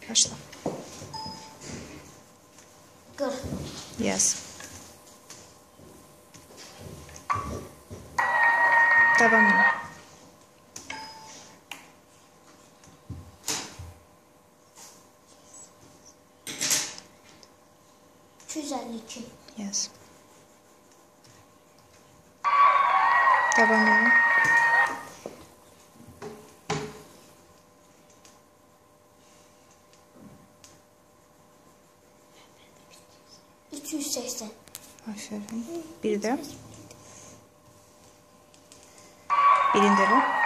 Başla. 40. Yaz. Devam et. $252. Yaz. Devam et. $280. Aferin. Bir de. Birinde de.